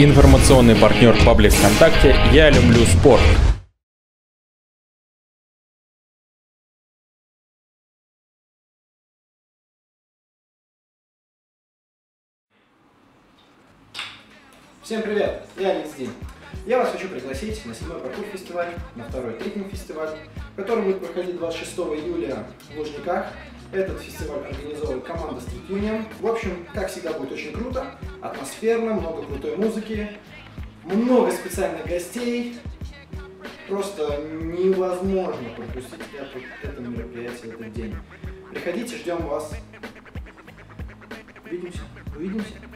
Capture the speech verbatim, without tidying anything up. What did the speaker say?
Информационный партнер паблик ВКонтакте «Я люблю спорт». Всем привет, я Алекс Дин. Я вас хочу пригласить на седьмой паркур фестиваль, на второй трекинг фестиваль, который будет проходить двадцать шестого июля в Лужниках. Этот фестиваль организовывает команда Street Union. В общем, как всегда, будет очень круто, атмосферно, много крутой музыки, много специальных гостей. Просто невозможно пропустить это, это мероприятие, этот день. Приходите, ждем вас. Увидимся. Увидимся.